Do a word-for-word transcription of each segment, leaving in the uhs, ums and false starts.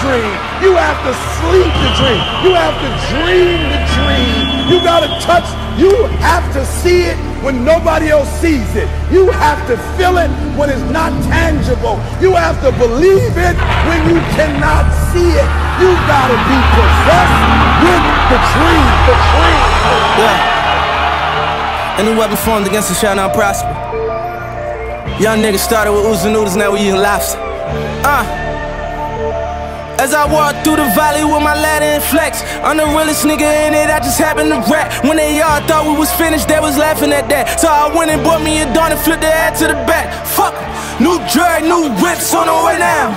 dream. You have to sleep the dream. You have to dream the dream. You gotta touch, you have to see it when nobody else sees it. You have to feel it when it's not tangible. You have to believe it when you cannot see it. You gotta be possessed with the dream, the dream. Yeah. Any weapon formed against us shall not prosper. Young niggas started with oozing noodles, now we eating lobster. Uh. As I walk through the valley with my ladder and flex, I'm the realest nigga in it, I just happened to rap. When they all thought we was finished, they was laughing at that. So I went and bought me a dawn and flipped the hat to the back. Fuck, new drag, new whips on the way now.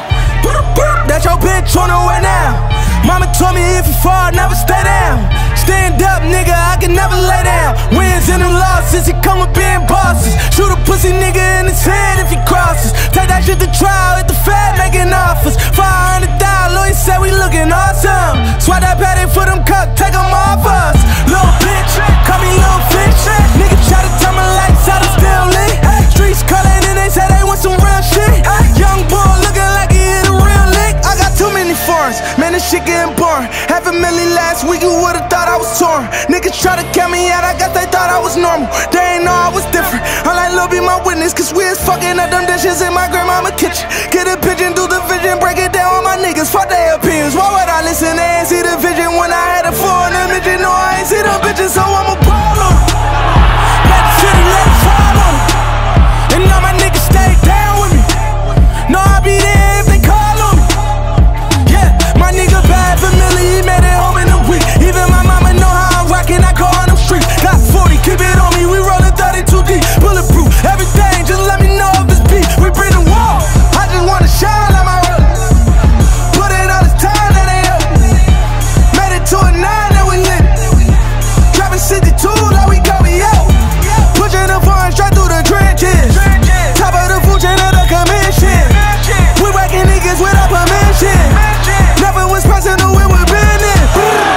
That's your bitch on the way now. Mama told me if you fall, never stay down. Stand up, nigga, I can never lay down. Wins and them losses, he come with being bosses. Shoot a pussy nigga in his head if he crosses. Take that shit to trial at the Fed making offers. five hundred thousand, Louis said we looking awesome. Swat that patty for them cups, take them off us. Little bitch, call me little fish. Nigga try to turn my lights out, I'm still lit. Streets calling and they say they want some real shit. Young boy looking like he hit a real lick. I got too many foreigns, man, this shit getting boring. Half a million last week, you would've thought I was torn. Niggas try to count me out, I guess they thought I was normal. They ain't know I was different. I'm like, Lil, be my witness, cause we is fucking up them dishes in my grandmama kitchen. Get a pigeon, do the vision, break it down with my niggas. Fuck their opinions, why would I listen? They ain't see the vision when I had a foreign image. You know I ain't see them bitches, so I'ma ball on them. Let the city, let it fall on them. And all my niggas stay down with me. No, I be there if they call on me. Yeah, my nigga bad familiar, he made it home in a week. Even my mama know how I'm rockin', I go on them streets. Got forty, keep it on me, we rollin' thirty-two deep. Bulletproof, everything, just let me know if it's beat. We bring the wall, I just wanna shine like my roller. Put in all this time that they up. Made it to a nine that we lit. Dropping sixty-two like we go, we out. Pushing the phone straight through the trenches. Top of the food chain of the commission. We whacking niggas without permission. Never was personal, it was business.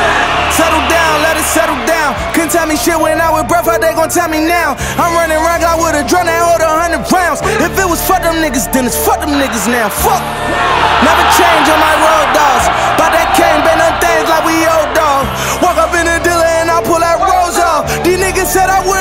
Settle down, let it settle down. Couldn't tell me shit when I with breath, how they gon' tell me now? I'm running around, I would've drawn that hold a hundred rounds. If it was fuck them niggas, then it's fuck them niggas now. Fuck. Never change on my road dogs. By that cane, been on things like we old dog. Walk up in the dealer and I pull that rose off. These niggas said I would